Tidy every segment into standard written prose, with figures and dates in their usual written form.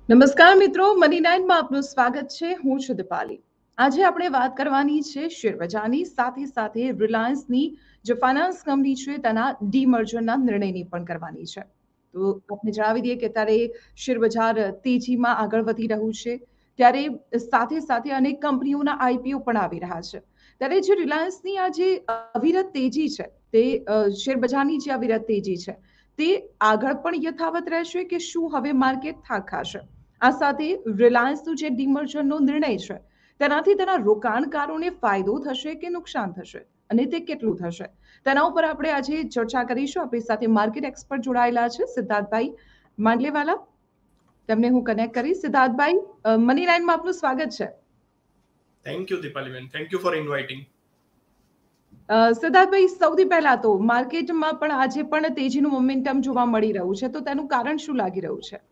નમસ્કાર મિત્રો, મની નાઇનમાં આપનું સ્વાગત છે. હું છું દીપાલી. આજે આપણે વાત કરવાની છે શેરબજારની, સાથે સાથે રિલાયન્સની જે ફાઇનાન્સ કંપની છે તેના ડીમર્જરના નિર્ણયની પણ કરવાની છે. તો આપણે જણાવી દઈએ કે ત્યારે શેરબજાર તેજીમાં આગળ વધી રહ્યું છે, ત્યારે સાથે સાથે અનેક કંપનીઓના આઈપીઓ પણ આવી રહ્યા છે. ત્યારે જે રિલાયન્સની આ જે અવિરત તેજી છે, તે શેરબજારની જે અવિરત તેજી છે, તે આગળ પણ યથાવત રહેશે કે શું હવે માર્કેટ થાક ખાશે? આ સાથે રિલાયન્સનું જે ડીમર્જરનો નિર્ણય છે, તેનાથી તેના રોકાણકારોને ફાયદો થશે કે નુકસાન થશે, અને તે કેટલું થશે, તેના ઉપર આપણે આજે ચર્ચા કરીશું. આપણી સાથે માર્કેટ એક્સપર્ટ જોડાયેલા છે સિદ્ધાર્થભાઈ માંડલેવાલા. તેમને હું કનેક્ટ કરીશ. સિદ્ધાર્થભાઈ, મની લાઈનમાં આપનું સ્વાગત છે. થેન્ક યુ દીપાલીબેન, થેન્ક યુ ફોર ઇન્વાઇટિંગ. સિદ્ધાર્થભાઈ, સૌથી પહેલા તો માર્કેટમાં પણ આજે પણ તેજીનું મોમેન્ટમ જોવા મળી રહ્યું છે, તો તેનું કારણ શું લાગી રહ્યું છે?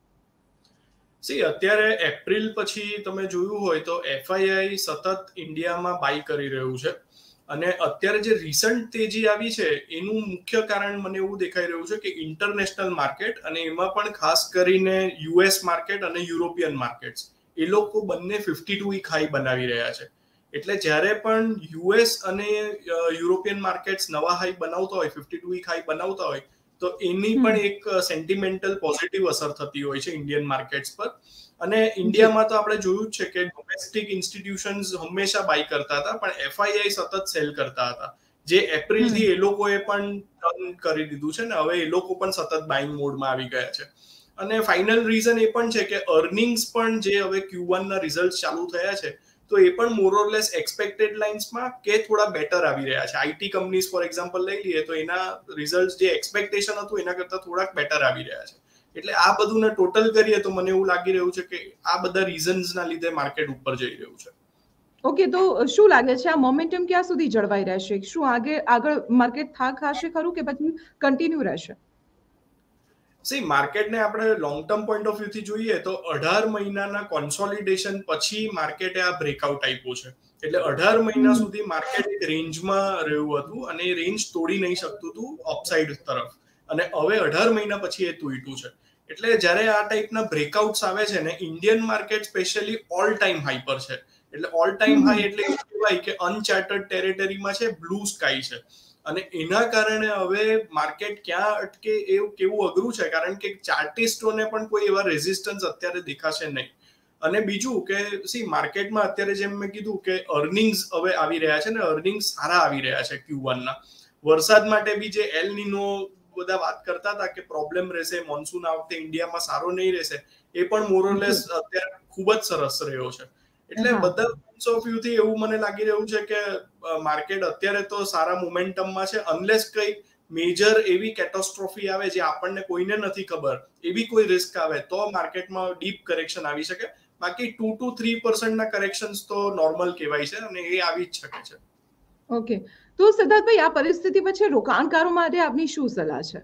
અત્યારે એપ્રિલ પછી તમે જોયું હોય તો એફઆઈઆઈ સતત ઇન્ડિયામાં બાય કરી રહ્યું છે, અને અત્યારે જે રિસન્ટ તેજી આવી છે એનું મુખ્ય કારણ મને એવું દેખાઈ રહ્યું છે કે ઇન્ટરનેશનલ માર્કેટ, અને એમાં પણ ખાસ કરીને યુએસ માર્કેટ અને યુરોપિયન માર્કેટ્સ, એ લોકો બંને 52 વીક હાઈ બનાવી રહ્યા છે. એટલે જ્યારે પણ યુએસ અને યુરોપિયન માર્કેટ્સ નવા હાઈ બનાવતા હોય, 52 વીક હાઈ બનાવતા હોય, તો એની પણ એક સેન્ટિમેન્ટલ પોઝિટિવ અસર થતી હોય છે ઇન્ડિયન માર્કેટ્સ પર. અને ઇન્ડિયામાં તો આપણે જોયું છે કે ડોમેસ્ટિક ઇન્સ્ટિટ્યુશન્સ હંમેશા બાય કરતા હતા, પણ એફઆઈઆઈ સતત સેલ કરતા હતા, જે એપ્રિલથી એ લોકોએ પણ ટર્ન કરી દીધું છે ને હવે એ લોકો પણ સતત બાઇંગ મોડમાં આવી ગયા છે. અને ફાઇનલ રીઝન એ પણ છે કે અર્નિંગ્સ પણ જે હવે Q1 ના રિઝલ્ટ ચાલુ થયા છે, તો એ પણ મોરઓરલેસ એક્સપેક્ટેડ લાઇન્સમાં કે થોડા બેટર આવી રહ્યા છે. આઈટી કંપનીઝ ફોર એક્ઝામ્પલ લઈ લઈએ તો એના રિઝલ્ટ જે એક્સપેક્ટેશન હતું એના કરતા થોડાક બેટર આવી રહ્યા છે. એટલે આ બધુંને ટોટલ કરીએ તો મને એવું લાગી રહ્યું છે કે આ બધા રીઝન્સના લીધે માર્કેટ ઉપર જઈ રહ્યું છે. ઓકે, તો શું લાગે છે આ મોમેન્ટમ ક્યાં સુધી જળવાઈ રહેશે? શું આગળ માર્કેટ થાક ખાશે ખરું કે પછી કન્ટિન્યુ રહેશે? માર્કેટને આપણે લોંગ ટર્મ પોઈન્ટ ઓફ વ્યૂથી જોઈએ તો 18 મહિનાના કોન્સોલિડેશન પછી માર્કેટે આ બ્રેકઆઉટ આપ્યો છે. એટલે 18 મહિના સુધી માર્કેટ એક રેન્જમાં રહ્યું હતું અને એ રેન્જ તોડી નહીં શકતું હતું અપસાઇડ તરફ, અને હવે 18 મહિના પછી એ તૂટ્યું છે. એટલે જ્યારે આ ટાઈપના બ્રેકઆઉટ્સ આવે છે ને, Indian market specially all time high પર છે. એટલે ઓલ ટાઈમ હાઈ એટલે એવું કહેવાય કે અનચાર્ટર્ડ ટેરેટરીમાં છે, બ્લુ સ્કાય છે. અને એના કારણે હવે માર્કેટ ક્યાં અટકે એવું કેવું અઘરું છે, કારણ કે ચાર્ટિસ્ટોને પણ કોઈ એવા રેઝિસ્ટન્સ અત્યારે દેખાશે નહીં. અને બીજું કે માર્કેટમાં અત્યારે જેમ મેં કીધું કે અર્નિંગ્સ હવે આવી રહ્યા છે ને, અર્નિંગ્સ સારા આવી રહ્યા છે Q1 ના. વરસાદ માટે બી જે એલ નીનો બધા વાત કરતા હતા કે પ્રોબ્લેમ રહેશે, મોન્સૂન આ વખતે ઇન્ડિયામાં સારો નહીં રહેશે, એ પણ મોરઓરલેસ અત્યારે ખૂબ જ સરસ રહ્યો છે. એટલે બધા પોઈન્ટ્સ ઓફ વ્યૂ થી એવું મને લાગી રહ્યું છે કે માર્કેટ અત્યારે તો સારા મોમેન્ટમમાં છે, અનલેસ કઈ મેજર એવી કેટાસ્ટ્રોફી આવે જે આપણને કોઈને નથી ખબર, એવી કોઈ રિસ્ક આવે તો માર્કેટમાં ડીપ કરેક્શન આવી શકે. બાકી 2 to 3% ના કરેક્શન્સ તો નોર્મલ કહેવાય છે અને એ આવી જ શકે છે. ઓકે, તો સિદ્ધાર્થભાઈ, આ પરિસ્થિતિ પછી રોકાણકારો માટે આપની શું સલાહ છે?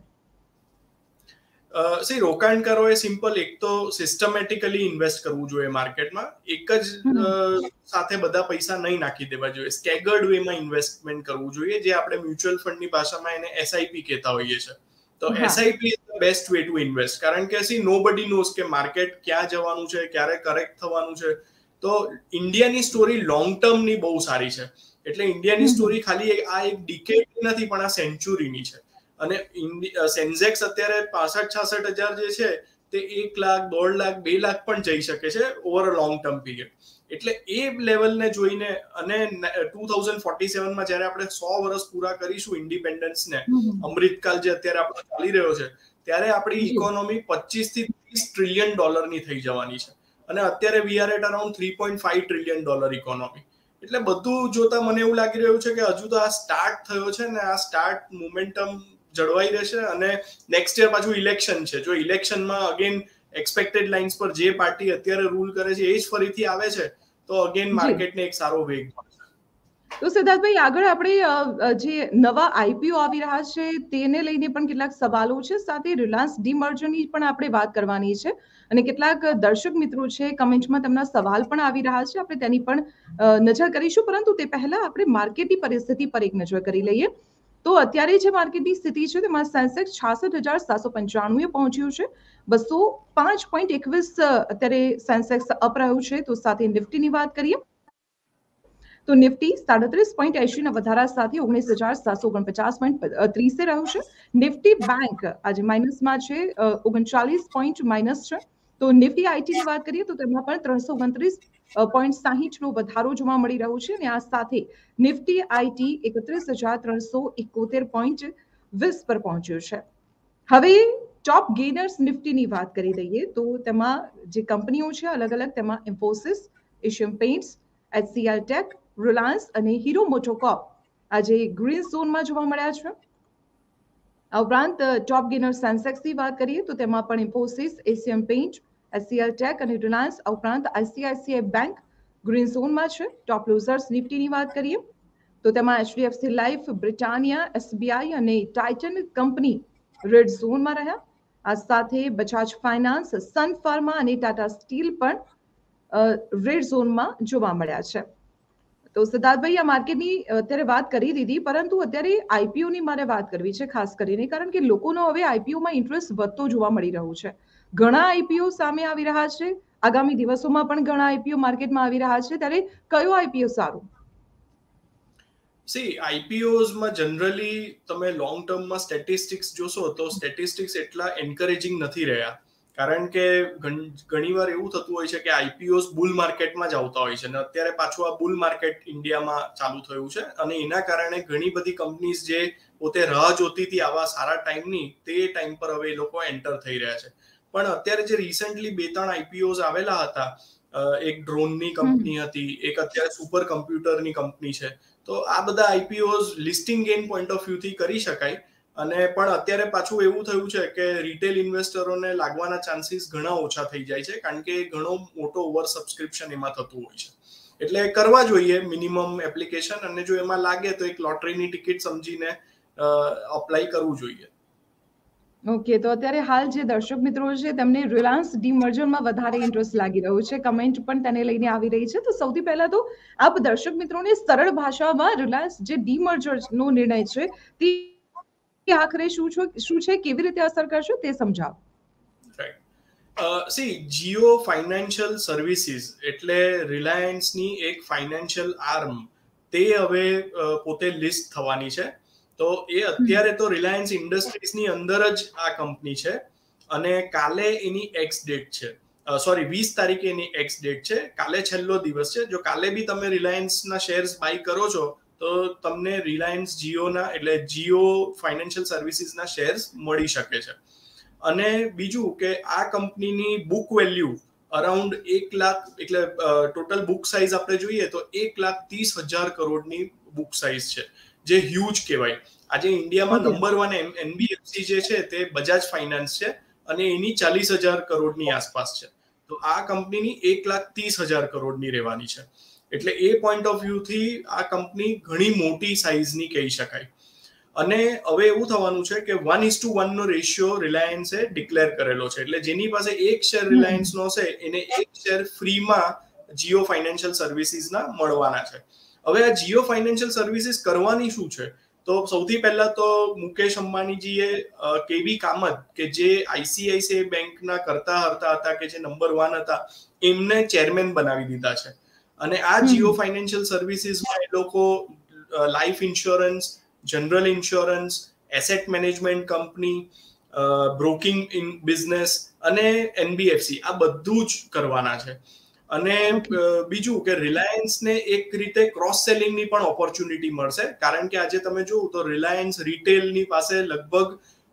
રોકાણકારોએ સિમ્પલ એક તો સિસ્ટમેટિકલી ઇન્વેસ્ટ કરવું જોઈએ માર્કેટમાં. એક જ સાથે બધા પૈસા નહીં નાખી દેવા જોઈએ, સ્ટેગર્ડ વેમાં ઇન્વેસ્ટમેન્ટ કરવું જોઈએ, જે આપણે મ્યુચ્યુઅલ ફંડની ભાષામાં એને એસઆઈપી કહેતા હોઈએ છીએ. તો SIP is the best way to invest, કારણ કે નોબડી નોઝ કે માર્કેટ ક્યાં જવાનું છે, ક્યારે કરેક્ટ થવાનું છે. તો ઇન્ડિયાની સ્ટોરી લોંગ ટર્મની બહુ સારી છે. એટલે ઇન્ડિયાની સ્ટોરી ખાલી આ એક ડિકેડની નથી, પણ આ સેન્ચુરીની છે. અને સેન્સેક્સ અત્યારે 65-66 હજાર જે છે તે 1 લાખ, 1.5 લાખ, 2 લાખ પણ જઈ શકે છે over a long term period. એટલે એ લેવલને જોઈને અને 2047માં જયારે આપણે 100 વર્ષ પૂરા કરીશું ઇન્ડિપેન્ડન્સને, અમૃતકાલ જે અત્યારે આપણો ચાલી રહ્યો છે, ત્યારે આપણી ઇકોનોમી 25 થી 30 ટ્રિલિયન ડોલરની થઈ જવાની છે. અને અત્યારે we are at around 3.5 trillion dollar economy. એટલે બધું જોતા મને એવું લાગી રહ્યું છે કે હજુ તો આ સ્ટાર્ટ થયો છે ને, આ સ્ટાર્ટ મોમેન્ટમ જળવાઈ રહેશે. અને નેક્સ્ટ યર પાછું ઇલેક્શન છે, જો ઇલેક્શનમાં અગેન એક્સપેક્ટેડ લાઇન્સ પર જે પાર્ટી અત્યારે રૂલ કરે છે એ જ ફરીથી આવે છે, તો અગેન માર્કેટને એક સારો વેગ મળશે. તો સિદ્ધાર્થભાઈ, આગળ આપણે જે નવા આઈપીઓ આવી રહ્યા છે તેને લઈને પણ કેટલાક સવાલો છે, સાથે રિલાયન્સ ડીમર્જરની પણ આપણે વાત કરવાની છે, અને કેટલાક દર્શક મિત્રો છે કમેન્ટમાં તેમના સવાલ પણ આવી રહ્યા છે, આપણે તેની પણ નજર કરીશું. પરંતુ તે પહેલા આપણે માર્કેટની પરિસ્થિતિ પર એક નજર કરી લઈએ. તો અત્યારે જે માર્કેટની સ્થિતિ છે તેમાં સેન્સેક્સ 66,795 પહોંચ્યું છે, 205.21 અત્યારે સેન્સેક્સ અપ રહ્યું છે. તો સાથે નિફ્ટીની વાત કરીએ તો નિફ્ટી 37.80 વધારા સાથે 19,749.30 રહ્યું છે. નિફ્ટી બેંક આજે માઇનસમાં છે, 39 પોઈન્ટ માઇનસ છે. તો નિફ્ટી આઈટીની વાત કરીએ તો તેમાં પણ 329.60 નો વધારો જોવા મળી રહ્યો છે અને આ સાથે નિફ્ટી આઈટી 31,371.20 પર પહોંચ્યું છે. હવે ટોપ ગેનર્સ નિફ્ટીની વાત કરી દઈએ તો તેમાં જે કંપનીઓ છે અલગ અલગ, તેમાં Infosys, Asian Paints, HCL tech, Reliance અને હીરો મોટોકોર્પ આજે ગ્રીન ઝોનમાં જોવા મળ્યા છે. આ ઉપરાંત ટોપ ગેનર સેન્સેક્સની વાત કરીએ તો તેમાં પણ Infosys, Asian Paint, HCL tech અને રિલાયન્સ, આ ઉપરાંત આઈસીઆઈસીઆઈ બેંક ગ્રીન ઝોનમાં છે. ટોપ લૂઝર્સ નિફ્ટીની વાત કરીએ તો તેમાં HDFC લાઈફ, બ્રિટાનિયા, SBI અને ટાઇટન કંપની રેડ ઝોનમાં રહ્યા. આ સાથે બજાજ ફાઇનાન્સ, સન ફાર્મા અને ટાટા સ્ટીલ પણ રેડ ઝોનમાં જોવા મળ્યા છે. તો સિદ્ધાર્થભાઈ, આ માર્કેટની અત્યારે વાત કરી દીધી, પરંતુ અત્યારે આઈપીઓની મારે વાત કરવી છે ખાસ કરીને, કારણ કે લોકોનો હવે આઈપીઓમાં ઇન્ટરેસ્ટ વધતો જોવા મળી રહ્યું છે. ઘણા આઈપીઓ સામે આવી રહ્યા છે, આગામી દિવસોમાં પણ ઘણા આઈપીઓ માર્કેટમાં આવી રહ્યા છે, ત્યારે કયો આઈપીઓ સારું? આઈપીઓઝમાં જનરલી તમે લોંગ ટર્મમાં સ્ટેટિસ્ટિક્સ જોશો તો સ્ટેટિસ્ટિક્સ એટલા એન્કરેજિંગ નથી રહ્યા, કારણ કે ઘણીવાર એવું થતું હોય છે કે આઈપીઓઝ બુલ માર્કેટમાં જ આવતા હોય છે અને અત્યારે પાછું આ બુલ માર્કેટ ઇન્ડિયામાં ચાલુ થયું છે અને એના કારણે ઘણી બધી કંપનીઝ જે પોતે રાહ જોતી હતી આવા સારા ટાઈમની, તે ટાઈમ પર હવે એ લોકો એન્ટર થઈ રહ્યા છે. પણ અત્યારે જે રિસેન્ટલી 2-3 આઈપીઓઝ આવેલા હતા, એક ડ્રોનની કંપની હતી, એક અત્યારે સુપર કમ્પ્યુટરની કંપની છે, તો આ બધા IPOs listing gain point of વ્યૂથી કરી શકાય. અને પણ અત્યારે પાછું એવું થયું છે કે રિટેલ ઇન્વેસ્ટરોને લાગવાના ચાન્સીસ ઘણા ઓછા થઈ જાય છે, કારણ કે ઘણો મોટો ઓવર સબસ્ક્રિપ્શન એમાં થતું હોય છે. એટલે કરવા જોઈએ મિનિમમ એપ્લિકેશન, અને જો એમાં લાગે તો એક લોટરીની ટિકિટ સમજીને અપ્લાય કરવું જોઈએ. ઓકે, તો અત્યારે હાલ જે દર્શક મિત્રો છે તેમને રિલાયન્સ ડીમર્જરમાં વધારે ઇન્ટરેસ્ટ લાગી રહ્યો છે, કમેન્ટ પણ તેને લઈને આવી રહી છે. તો સૌથી પહેલા તો આપ દર્શક મિત્રોને સરળ ભાષામાં રિલાયન્સ જે ડીમર્જરનો નિર્ણય છે તે આખરે શું છે, કેવી રીતે અસર કરશે તે સમજાવો. જીઓ ફાઇનાન્શિયલ સર્વિસીસ એટલે રિલાયન્સની એક ફાઇનાન્શિયલ આર્મ, તે હવે પોતે લિસ્ટ થવાની છે. તો એ અત્યારે તો રિલાયન્સ ઇન્ડસ્ટ્રીઝની અંદર જ આ કંપની છે અને કાલે એની એક્સ ડેટ છે, 20 તારીખે એની એક્સ ડેટ છે. કાલે છેલ્લો દિવસ છે. જો કાલે બી તમે રિલાયન્સના શેર્સ બાય કરો છો તો તમને રિલાયન્સ જીઓના એટલે જીઓ ફાઇનાન્શિયલ સર્વિસીસના શેર્સ મળી શકે છે. અને બીજું કે આ કંપનીની બુક વેલ્યુ અરાઉન્ડ 1 લાખ, એટલે ટોટલ બુક સાઇઝ આપણે જોઈએ તો 1,30,000 કરોડની બુક સાઇઝ છે, જે હ્યુજ કહેવાય. આજે ઇન્ડિયામાં નંબર 1 એનબીએફસી જે છે તે બજાજ ફાઇનાન્સ છે અને એની 40,000 કરોડની આસપાસ છે. તો આ કંપનીની 1,30,000 કરોડની રહેવાની છે. એટલે એ પોઈન્ટ ઓફ વ્યૂથી આ કંપની ઘણી મોટી સાઇઝની કહી શકાય. અને હવે એવું થવાનું છે કે 1:1 નો રેશિયો રિલાયન્સે ડિક્લેર કરેલો છે. એટલે જેની પાસે એક શેર રિલાયન્સનો હશે એને એક શેર ફ્રીમાં જીઓ ફાઇનાન્શિયલ સર્વિસીસના મળવાના છે. હવે આ જીઓ ફાઇનાન્શિયલ સર્વિસીસ કરવાની શું છે? તો સૌથી પહેલા તો મુકેશ અંબાણીજીએ કેવી કામત, કે જે આઈસીઆઈસીઆઈ બેંકના કરતા હતા કે જે નંબર 1 હતા, એમને ચેરમેન બનાવી દીધા છે. અને આ જીઓ ફાઇનાન્શિયલ સર્વિસીસમાં એ લોકો life insurance, general insurance, asset management company, broking in business અને એનબીએફસી, આ બધું જ કરવાના છે. અને બીજું કે રિલાયન્સને એક રીતે ક્રોસ સેલિંગની પણ ઓપોર્ચ્યુનિટી મળશે, કારણ કે આજે તમે જોવો તો રિલાયન્સ રિટેલની પાસે લગભગ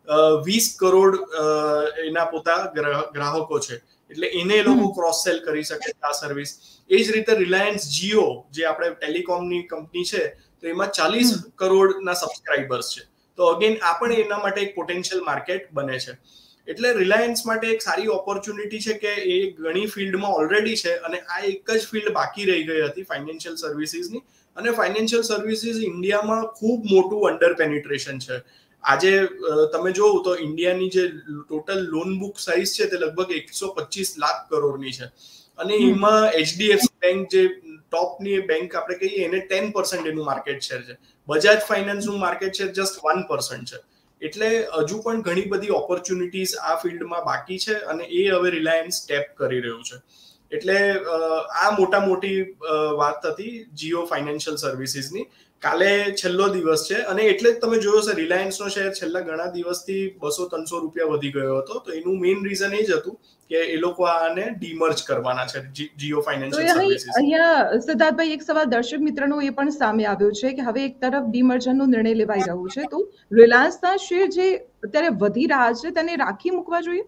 20 કરોડ એના પોતા ગ્રાહકો છે. એટલે એને લોકો ક્રોસ સેલ કરી શકે આ સર્વિસ. એ જ રીતે રિલાયન્સ જીઓ, જે આપણે ટેલિકોમની કંપની છે, તો એમાં 40 કરોડના સબસ્ક્રાઇબર્સ છે. તો અગેન આ પણ એના માટે એક પોટેન્શિયલ માર્કેટ બને છે. એટલે રિલાયન્સ માટે એક સારી ઓપોર્ચ્યુનિટી છે કે એ ઘણી ફિલ્ડમાં ઓલરેડી છે અને આ એક જ ફિલ્ડ બાકી રહી ગઈ હતી ફાઇનાન્શિયલ સર્વિસીસની. અને ફાઇનાન્શિયલ સર્વિસીસ ઇન્ડિયામાં ખૂબ મોટું અંડર પેનિટ્રેશન છે. આજે તમે જોવો તો ઇન્ડિયાની જે ટોટલ લોન બુક સાઇઝ છે તે લગભગ 125 લાખ કરોડની છે. અને એમાં એચડીએફસી બેંક, જે ટોપની બેંક આપણે કહીએ, એને 10% એનું માર્કેટ શેર છે. બજાજ ફાઇનાન્સનું માર્કેટ શેર જસ્ટ 1% છે. એટલે હજુ પણ ઘણી બધી ઓપોર્ચ્યુનિટીઝ આ ફિલ્ડમાં બાકી છે અને એ હવે રિલાયન્સ ટેપ કરી રહ્યું છે. એટલે આ મોટી વાત હતી જીઓ ફાઇનાન્શિયલ સર્વિસીસની. કાલે છેલ્લો દિવસ છે અને એટલે જ તમે જોયો છે રિલાયન્સનો શેર છેલ્લા ઘણા દિવસથી 200-300 રૂપિયા વધી ગયો હતો. તો એનું મેઇન રીઝન એ જ હતું કે એ લોકો આને ડીમર્જ કરવાના છે જીઓ ફાઇનાન્શિયલ સર્વિસીસ. અહીંયા સિદ્ધાર્થભાઈ એક સવાલ દર્શક મિત્રનો એ પણ સામે આવ્યો છે કે હવે એક તરફ ડીમર્જરનો નિર્ણય લેવાઈ રહ્યો છે, તો રિલાયન્સના શેર જે અત્યારે વધી રહ્યા છે તેને રાખી મૂકવા જોઈએ?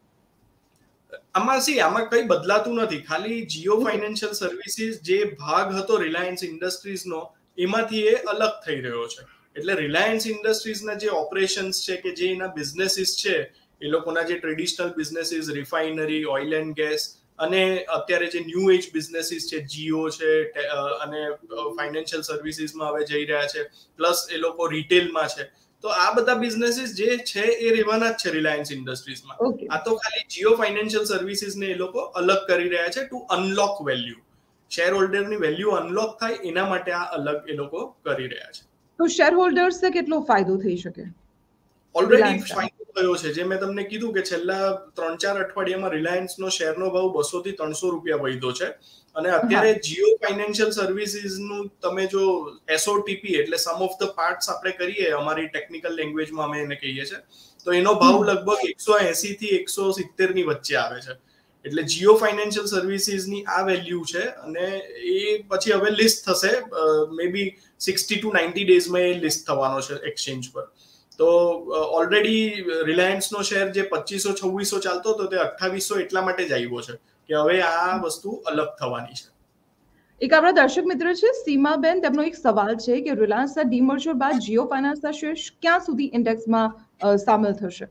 આમાં કઈ બદલાતું નથી. ખાલી જીઓ ફાઇનાન્શિયલ સર્વિસીસ જે ભાગ હતો રિલાયન્સ ઇન્ડસ્ટ્રીઝનો એમાંથી એ અલગ થઈ રહ્યો છે. એટલે રિલાયન્સ ઇન્ડસ્ટ્રીઝના જે ઓપરેશન્સ છે કે જે એના બિઝનેસીસ છે, એ લોકોના જે traditional businesses, refinery, oil and gas અને અત્યારે જે ન્યૂ એજ બિઝનેસીસ છે, જીઓ છે અને ફાઇનાન્શિયલ સર્વિસીસમાં હવે જઈ રહ્યા છે, પ્લસ એ લોકો રિટેલમાં છે. તો આ બધા બિઝનેસીસ જે છે એ રહેવાના જ છે રિલાયન્સ ઇન્ડસ્ટ્રીઝમાં. આ તો ખાલી જીઓ ફાઇનાન્શિયલ સર્વિસીસને એ લોકો અલગ કરી રહ્યા છે ટુ અનલોક વેલ્યુ. શેર હોલ્ડરની વેલ્યુ અનલોક થાય એના માટે આ અલગ એ લોકો કરી રહ્યા છે. તો શેર હોલ્ડર્સને કેટલો ફાયદો થઈ શકે? ઓલરેડી ફાયદો થયો છે. જે મેં તમને કીધું કે છેલ્લા 3-4 અઠવાડિયામાં રિલાયન્સનો શેરનો ભાવ 200 થી 300 રૂપિયા વધ્યો છે અને અત્યારે જીઓ ફાઇનાન્શિયલ સર્વિસીસનું તમે જો એસઓટીપી એટલે સમ ઓફ ધ પાર્ટ્સ આપણે કરીએ, અમારી ટેકનિકલ લેંગ્વેજમાં અમે એને કહીએ છીએ, તો એનો ભાવ લગભગ 180 થી 170 ની વચ્ચે આવે છે. એટલે જીઓ ફાઇનાન્શિયલ સર્વિસીસની આ વેલ્યુ છે અને એ પછી હવે લિસ્ટ થશે. મે બી 60 to 90 ડેઝમાં એ લિસ્ટ થવાનો છે એક્સચેન્જ પર. તો ઓલરેડી રિલાયન્સનો શેર જે 2500-2600 ચાલતો હતો તે 2800 એટલા માટે જ આવ્યો છે કે હવે આ વસ્તુ અલગ થવાની છે. એક આપણા દર્શક મિત્ર છે સીમાબેન, તેમનો એક સવાલ છે કે રિલાયન્સના ડીમર્જર બાદ જીઓ ફાઇનાન્સના શેર ક્યાં સુધી ઇન્ડેક્સમાં સામેલ થશે?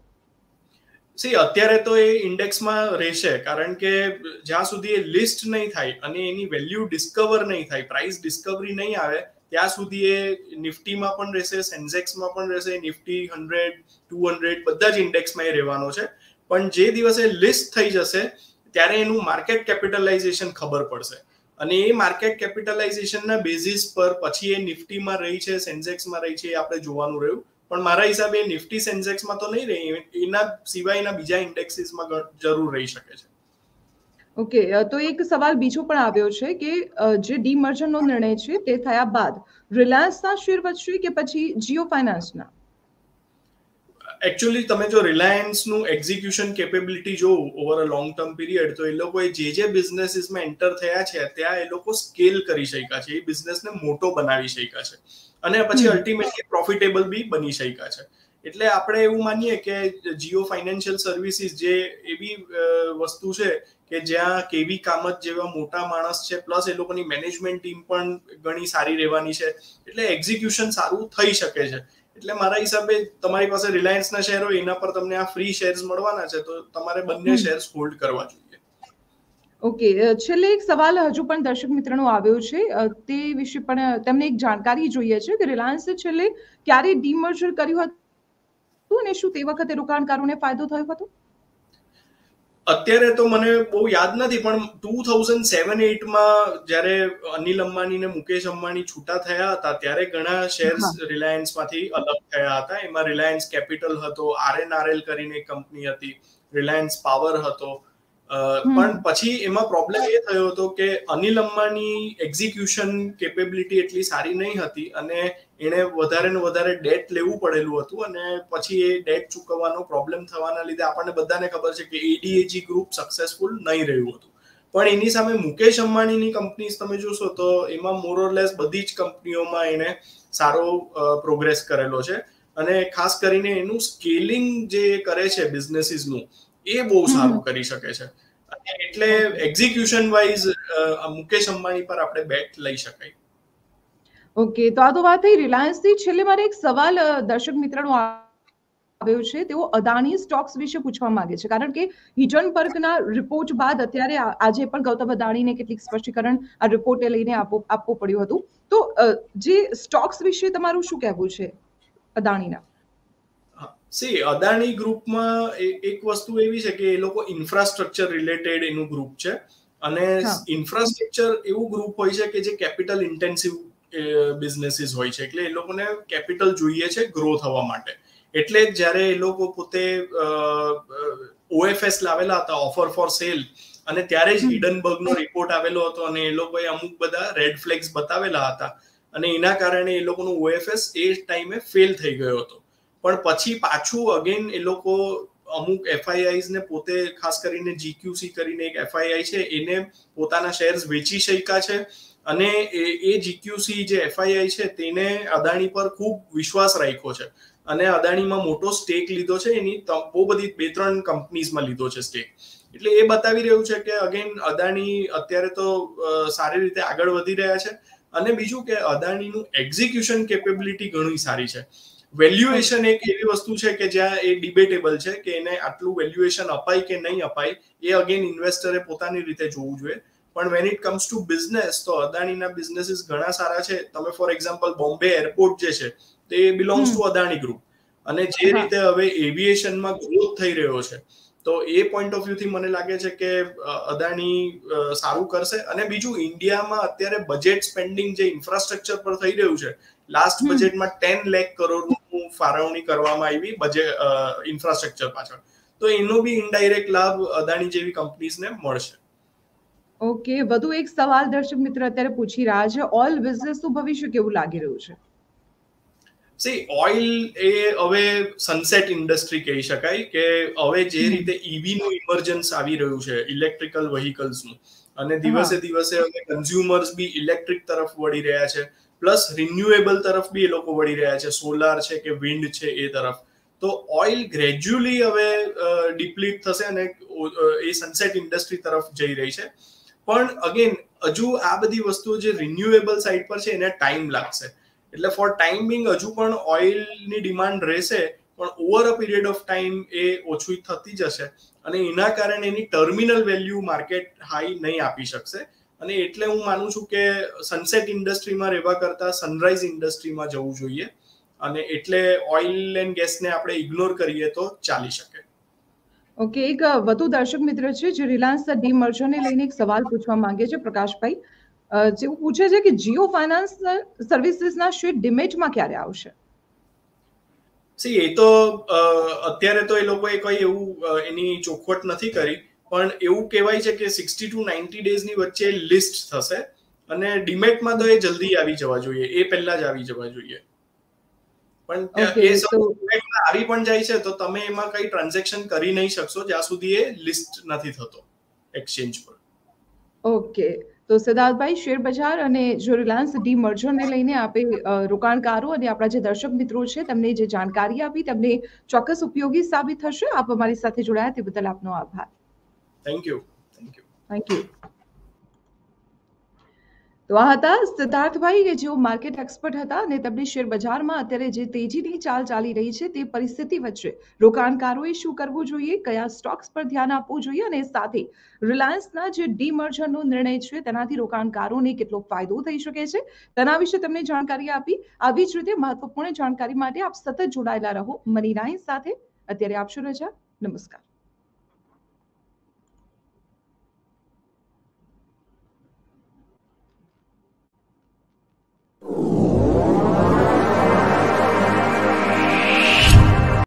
અત્યારે તો એ ઇન્ડેક્સમાં રહેશે, કારણ કે જ્યાં સુધી એ લિસ્ટ નહીં થાય અને એની વેલ્યુ ડિસ્કવર નહીં થાય, પ્રાઇસ ડિસ્કવરી નહીં આવે, ત્યાં સુધી એ નિફ્ટીમાં પણ રહેશે, સેન્સેક્સમાં પણ રહેશે, નિફ્ટી 100-200 બધા જ ઇન્ડેક્સમાં એ રહેવાનો છે. પણ જે દિવસે લિસ્ટ થઈ જશે ત્યારે એનું માર્કેટ કેપિટલાઇઝેશન ખબર પડશે અને એ માર્કેટ કેપિટલાઇઝેશનના બેઝિસ પર પછી એ નિફ્ટીમાં રહી છે, સેન્સેક્સમાં રહી છે, એ આપણે જોવાનું રહ્યું. પણ મારા હિસાબે નિફ્ટી સેન્સેક્સમાં તો નહીં રહે, એના સિવાયના બીજા ઇન્ડેક્સીસમાં જરૂર રહી શકે છે. ઓકે, તો એક સવાલ બીજો પણ આવ્યો છે કે જે ડીમર્જરનો નિર્ણય છે તે થયા બાદ રિલાયન્સના શેર વધશે કે પછી જીઓ ફાઇનાન્સના? એકચ્યુઅલી તમે જો રિલાયન્સનું એક્ઝિક્યુશન કેપેબિલિટી જોવું over a long term period, તો એ લોકોએ જે બિઝનેસીસમાં એન્ટર થયા છે ત્યાં એ લોકો સ્કેલ કરી શક્યા છે, એ બિઝનેસને મોટો બનાવી શક્યા છે અને પછી અલ્ટિમેટલી પ્રોફિટેબલ બી બની શક્યા છે. એટલે આપણે એવું માનીએ કે જીઓ ફાઇનાન્શિયલ સર્વિસીસ જે એવી વસ્તુ છે કે જ્યાં કેવી કામત જેવા મોટા માણસ છે, પ્લસ એ લોકોની મેનેજમેન્ટ ટીમ પણ ઘણી સારી રહેવાની છે, એટલે એક્ઝિક્યુશન સારું થઈ શકે છે. એટલે મારા હિસાબે તમારી પાસે રિલાયન્સના શેર હોય, એના પર તમને આ ફ્રી શેર્સ મળવાના છે, તો તમારે બંને શેર્સ હોલ્ડ કરવા જોઈએ. ઓકે, છેલ્લે એક સવાલ હજુ પણ દર્શક મિત્રનો આવ્યો છે, તે વિશે પણ તેમને એક જાણકારી જોઈએ છે કે રિલાયન્સે છેલ્લે ક્યારે ડીમર્જર કર્યું હતું અને શું તે વખતે રોકાણકારોને ફાયદો થયો હતો? અત્યારે તો મને બહુ યાદ નથી, પણ 2007-8માં જ્યારે અનિલ અંબાણી ને મુકેશ અંબાણી છૂટા થયા હતા ત્યારે ઘણા શેર્સ રિલાયન્સમાંથી અલગ થયા હતા. એમાં રિલાયન્સ કેપિટલ હતો, RNRL કરીને એક કંપની હતી, રિલાયન્સ પાવર હતો. પણ પછી એમાં પ્રોબ્લેમ એ થયો હતો કે અનિલ અંબાણી એક્ઝિક્યુશન કેપેબિલિટી એટલી સારી નહીં હતી અને એને વધારે ને વધારે ડેટ લેવું પડેલું હતું અને પછી એ ડેટ ચૂકવવાનો પ્રોબ્લેમ થવાના લીધે આપણને બધાને ખબર છે કે ADAG ગ્રુપ સક્સેસફુલ નહીં રહ્યું હતું. પણ એની સામે મુકેશ અંબાણીની કંપનીઝ તમે જોશો તો એમાં મોરલેસ બધી જ કંપનીઓમાં એને સારો પ્રોગ્રેસ કરેલો છે અને ખાસ કરીને એનું સ્કેલિંગ જે કરે છે બિઝનેસીસનું એ બહુ સારું કરી શકે છે. એટલે એક્ઝિક્યુશન વાઇઝ મુકેશ અંબાણી પર આપણે બેટ લઈ શકાય. ઓકે, તો આ તો વાત થઈ રિલાયન્સની. છેલ્લે મારે એક સવાલ દર્શક મિત્રનો આવ્યો છે, તેઓ અદાણી સ્ટોક્સ વિશે પૂછવા માંગે છે, કારણ કે હિજનબર્ગના રિપોર્ટ બાદ અત્યારે આજે પણ ગૌતમ અદાણીને કેટલીક સ્પષ્ટીકરણ આ રિપોર્ટે લઈને આપવું પડ્યું હતું. તો જે સ્ટોક્સ વિશે તમારું શું કહેવું છે અદાણીના? અદાણી ગ્રુપમાં એક વસ્તુ એવી છે કે એ લોકો ઇન્ફ્રાસ્ટ્રક્ચર રિલેટેડ એનું ગ્રુપ છે અને ઇન્ફ્રાસ્ટ્રક્ચર એવું ગ્રુપ હોય છે કે જે કેપિટલ ઇન્ટેન્સિવ બિઝનેસીસ હોય છે, એટલે એ લોકોને કેપિટલ જોઈએ છે ગ્રો થવા માટે. એટલે જ જ્યારે એ લોકો પોતે OFS લાવેલા હતા, ઓફર ફોર સેલ, અને ત્યારે જ હિડનબર્ગનો રિપોર્ટ આવેલો હતો અને એ લોકોએ અમુક બધા રેડ ફ્લેગ્સ બતાવેલા હતા અને એના કારણે એ લોકોનું OFS એ ટાઈમે ફેલ થઈ ગયો હતો. પણ પછી પાછું અગેન એ લોકો અમુક FIIs ને પોતે, ખાસ કરીને GQC કરીને એક FII છે, એને પોતાના શેર્સ વેચી શક્યા છે અને એ GQC જે FII છે તેને અદાણી પર ખૂબ વિશ્વાસ રાખ્યો છે અને અદાણીમાં મોટો સ્ટેક લીધો છે. એની બહુ બધી 2-3 કંપનીઝમાં લીધો છે સ્ટેક. એટલે એ બતાવી રહ્યું છે કે અગેન અદાણી અત્યારે તો સારી રીતે આગળ વધી રહ્યા છે. અને બીજું કે અદાણીનું એક્ઝિક્યુશન કેપેબિલિટી ઘણી સારી છે. વેલ્યુએશન એક એવી વસ્તુ છે કે જ્યાં એ ડિબેટેબલ છે કે એને આટલું વેલ્યુએશન અપાય કે નહીં અપાય, એ અગેન ઇન્વેસ્ટરે પોતાની રીતે જોવું જોઈએ. પણ when it comes to business, તો અદાણીના બિઝનેસીસ ઘણા સારા છે. તમે ફોર એક્ઝામ્પલ બોમ્બે એરપોર્ટ જે છે તે બિલોંગ્સ ટુ અદાણી ગ્રુપ, અને જે રીતે હવે એવિએશનમાં ગ્રોથ થઈ રહ્યો છે, તો એ પોઈન્ટ ઓફ વ્યૂથી મને લાગે છે કે અદાણી સારું કરશે. અને બીજું, ઇન્ડિયામાં અત્યારે બજેટ સ્પેન્ડિંગ જે ઇન્ફ્રાસ્ટ્રક્ચર પર થઈ રહ્યું છે, લાસ્ટ બજેટમાં 10 લાખ કરોડનું ફાળવણી કરવામાં આવી બજેટ ઇન્ફ્રાસ્ટ્રક્ચર પાછળ. તો એનો બી ઇનડાયરેક્ટ લાભ અદાણી જેવી કંપનીઝને મળશે. ઓકે, વધુ એક સવાલ દર્શક મિત્ર અત્યારે પૂછી રહ્યા છે, ઓઇલ બિઝનેસનું ભવિષ્ય કેવું લાગી રહ્યું છે? ઓઇલ એ હવે સનસેટ ઇન્ડસ્ટ્રી કહી શકાય કે હવે જે રીતે EV નું ઇમર્જન્સ આવી રહ્યું છે, ઇલેક્ટ્રિકલ વ્હીકલ્સનું, અને દિવસે દિવસે હવે કન્ઝ્યુમર્સ બી ઇલેક્ટ્રિક તરફ વળી રહ્યા છે, પ્લસ રિન્યુએબલ તરફ બી એ લોકો વળી રહ્યા છે, સોલાર છે કે વિન્ડ છે એ તરફ. તો ઓઇલ ગ્રેજ્યુઅલી હવે ડિપ્લીટ થશે અને એ સનસેટ ઇન્ડસ્ટ્રી તરફ જઈ રહી છે. પણ અગેન હજુ આ બધી વસ્તુઓ જે રિન્યુએબલ સાઇડ પર છે એને ટાઈમ લાગશે. એટલે ફોર ટાઈમ બિંગ હજુ પણ ઓઇલની ડિમાન્ડ રહેશે, પણ over a period of time એ ઓછી થતી જશે અને એના કારણે એની ટર્મિનલ વેલ્યુ માર્કેટ હાઈ નહીં આપી શકશે. અને એટલે હું માનું છું કે સનસેટ ઇન્ડસ્ટ્રીમાં રહેવા કરતા સનરાઈઝ ઇન્ડસ્ટ્રીમાં જવું જોઈએ, અને એટલે ઓઇલ એન્ડ ગેસને આપણે ઇગ્નોર કરીએ તો ચાલી શકે. ઓકે, એક વધુ દર્શક મિત્ર છે જે રિલાયન્સ ડીમર્જરને લઈને એક સવાલ પૂછવા માંગે છે, પ્રકાશભાઈ. જેવું પૂછે છે કે જીઓ ફાઇનાન્સ સર્વિસીસના શેર ડિમેટમાં ક્યારે આવશે? એ તો અત્યારે તો એ લોકોએ કોઈ એવું એની ચોખવટ નથી કરી, પણ એવું કહેવાય છે કે 60 to 90 ડેઝની વચ્ચે લિસ્ટ થશે અને ડિમેટમાં તો એ જલ્દી આવી જવા જોઈએ, એ પહેલા જ આવી જવા જોઈએ. પણ એ ડિમેટમાં આવી પણ જાય છે તો તમે એમાં કઈ ટ્રાન્ઝેક્શન કરી નહીં શકશો જ્યાં સુધી એ લિસ્ટ નથી થતો એક્સચેન્જ પર. ઓકે, તો સિદ્ધાર્થભાઈ, શેર બજાર અને જો રિલાયન્સ ડીમર્જરને લઈને આપે રોકાણકારો અને આપણા જે દર્શક મિત્રો છે તેમને જે જાણકારી આપી તેમને ચોક્કસ ઉપયોગી સાબિત થશે. આપ અમારી સાથે જોડાયા તે બદલ આપનો આભાર. Thank you. Thank you. તો આ હતા સિદ્ધાર્થભાઈ કે જેઓ માર્કેટ એક્સપર્ટ હતા અને તેમની શેર બજારમાં અત્યારે જે તેજીની ચાલ ચાલી રહી છે તે પરિસ્થિતિ વચ્ચે રોકાણકારોએ શું કરવું જોઈએ, કયા સ્ટોક્સ પર ધ્યાન આપવું જોઈએ અને સાથે રિલાયન્સના જે ડીમર્જરનો નિર્ણય છે તેનાથી રોકાણકારોને કેટલો ફાયદો થઈ શકે છે તેના વિશે તમને જાણકારી આપી. આવી જ રીતે મહત્વપૂર્ણ જાણકારી માટે આપ સતત જોડાયેલા રહો મની9 સાથે. અત્યારે આપશો રજા. નમસ્કાર.